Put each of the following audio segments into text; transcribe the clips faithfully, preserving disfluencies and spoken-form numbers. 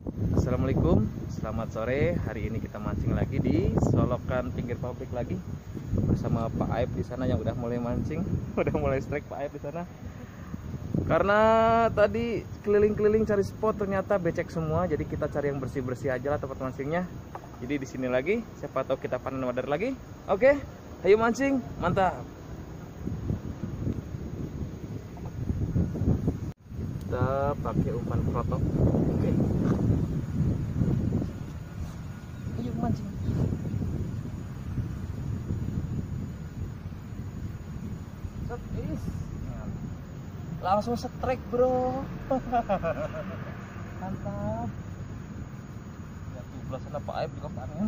Assalamualaikum, selamat sore. Hari ini kita mancing lagi di solokan pinggir pabrik lagi bersama Pak Aib di sana yang udah mulai mancing, udah mulai strike Pak Aib di sana. Karena tadi keliling-keliling cari spot ternyata becek semua, jadi kita cari yang bersih-bersih aja lah tempat mancingnya. Jadi di sini lagi, siapa tahu kita panen wader lagi. Oke, ayo mancing, mantap. Kita pakai umpan protok. Oke. Ayo mancing. Set, is. Langsung strike, bro. Mantap. Ya tuh belasan apa aib juga panen.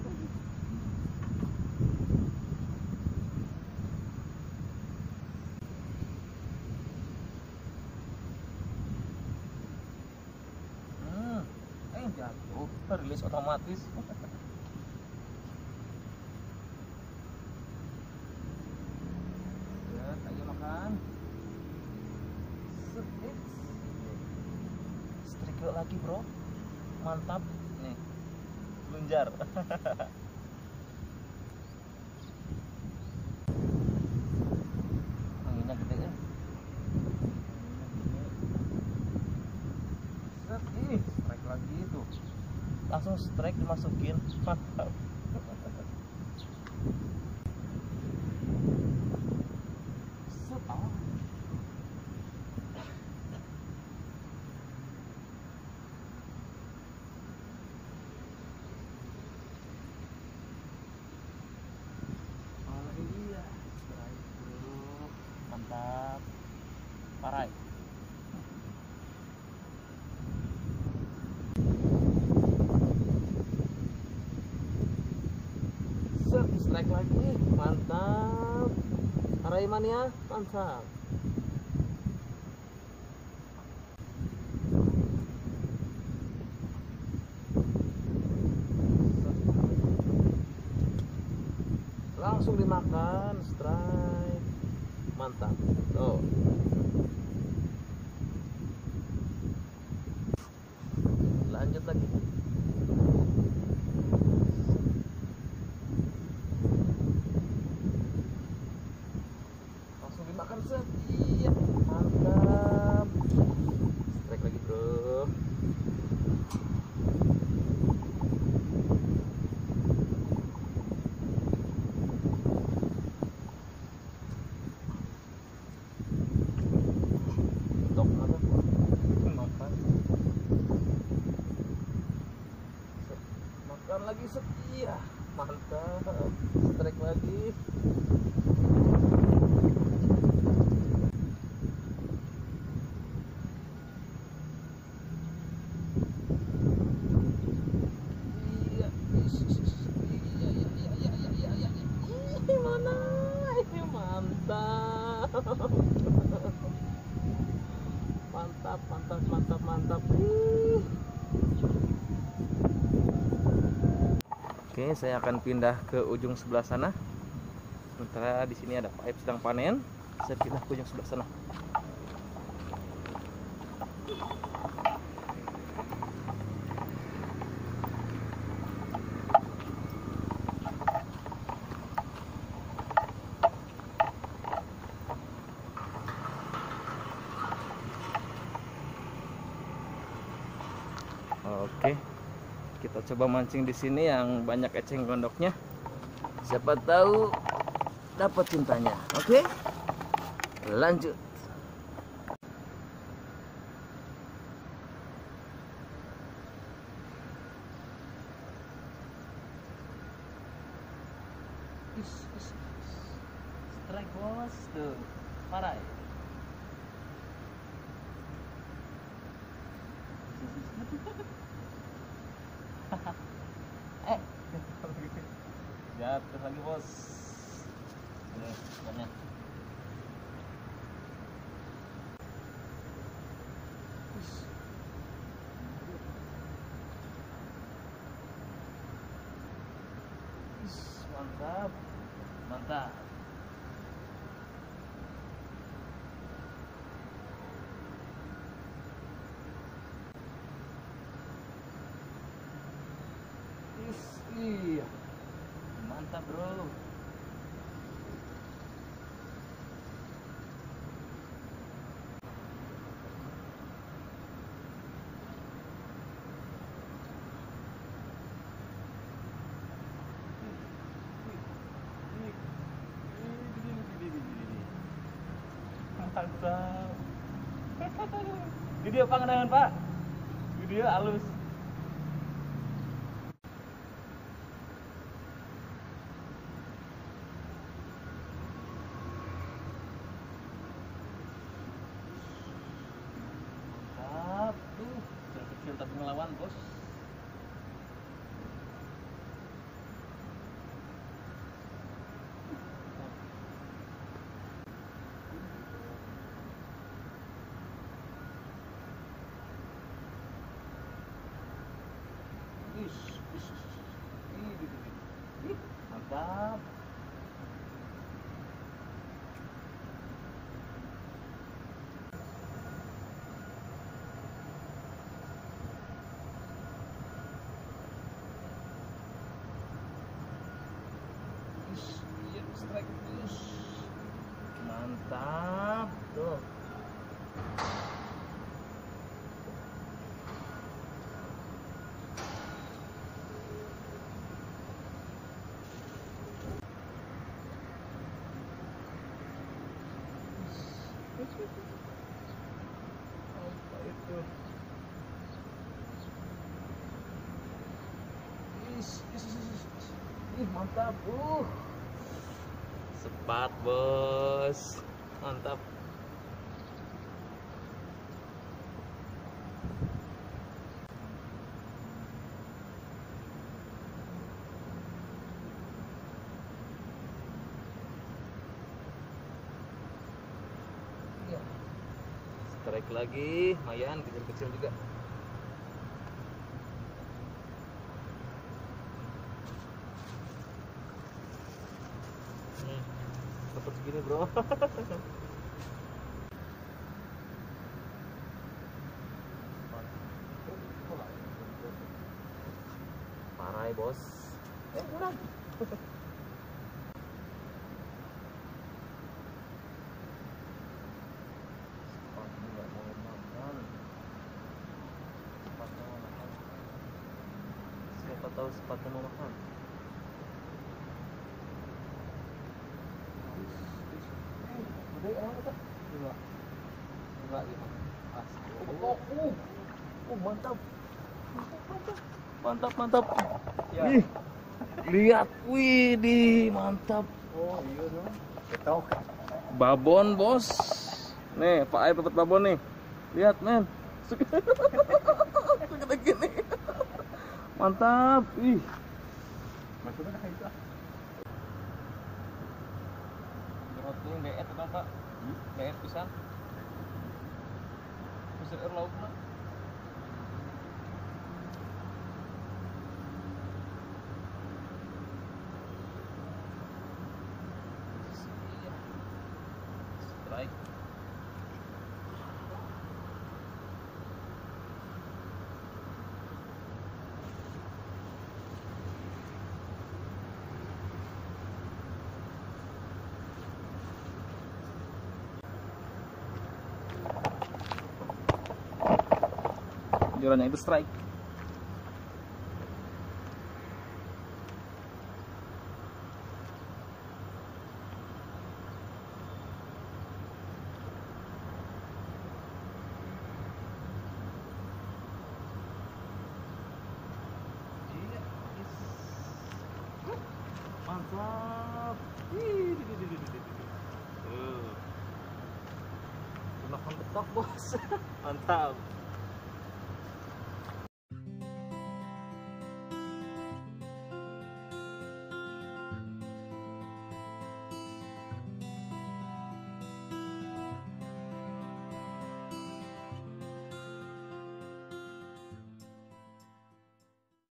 Hmm, eh jatuh, rilis otomatis. Ya, ayo makan. Strike lagi, bro. Mantap nih, lunjar. Anginnya gede ya. Set, ih, strike lagi tuh. Langsung strike dimasukin. Mantap. Set, ah. Mantap, parai. Set, strike lagi, mantap. Parai mania, mantap. Langsung dimakan, strike. Mantap. Tuh. Lanjut lagi. Langsung dimakan, set. Iya, mantap. Strike lagi, bro. Makan lagi, setia, mantap. Strike lagi. Iya, iya, iya, iya, iya, iya, iya, iya. Ih, mana? Ih, mantap. Mantap, mantap, mantap, mantap. Ih. Oke, saya akan pindah ke ujung sebelah sana. Sementara di sini ada Pak Aib sedang panen. Saya pindah ke ujung sebelah sana. Oke. Kita coba mancing di sini yang banyak eceng gondoknya. Siapa tahu dapat cintanya. Oke? Lanjut. Is, is, is. Strike, bos. Tuh. Parai. eh jatuh lagi, bos. Ini banyak. Mantap, mantap. Mantap. Video pangandaran Pak. Video halus. Mantap tuh. Kecil-kecil tapi ngelawan bos. Mantap. Mantap tuh. Apa itu? Is, is, is, is. Ih, mantap. Uh. Sepat, bos. Mantap. Strike lagi, lumayan kecil-kecil juga. Hmm, dapat segini bro. Parah ya bos. Eh kurang. Siapa tahu sepatu mau makan. Lima, lima, lima. Oh, oh, oh, mantap, mantap, mantap. Ya. Ih, lihat, wih, di mantap. Oh iya dong. Ketok. Babon bos. Nih, Pak Aib dapat babon nih. Lihat men. Segede gini. Mantap. Ih. Maksudnya kayak itu. Roti beet apa Pak? Hmm? Beet pisan. Bisa air lauk mah. Strike. Jorannya itu strike. Mantap. Makan betok bos. Mantap.